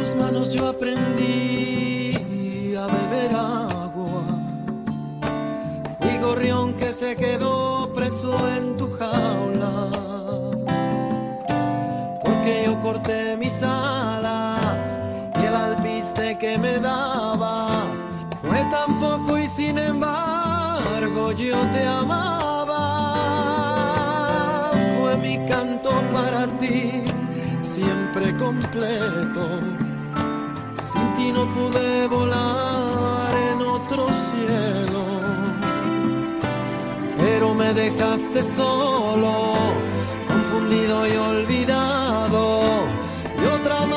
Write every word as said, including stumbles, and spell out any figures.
tus manos yo aprendí a beber agua. Fui gorrión que se quedó preso en tu jaula, porque yo corté mis alas y el alpiste que me dabas fue tan poco y sin embargo yo te amaba. Fue mi canto para ti, siempre completo. Sin ti no pude volar en otro cielo, pero me dejaste solo, confundido y olvidado, y otra